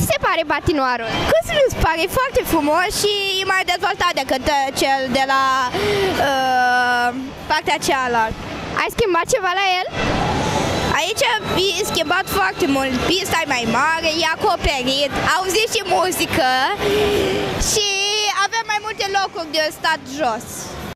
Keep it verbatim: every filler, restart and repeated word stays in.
se pare patinoarul? Cum să nu-ți pare? E foarte frumos și e mai dezvoltat decât cel de la uh, partea cealaltă. Ai schimbat ceva la el? Aici e schimbat foarte mult, pista e mai mare, e acoperit, auziți și muzică și avem mai multe locuri de stat jos.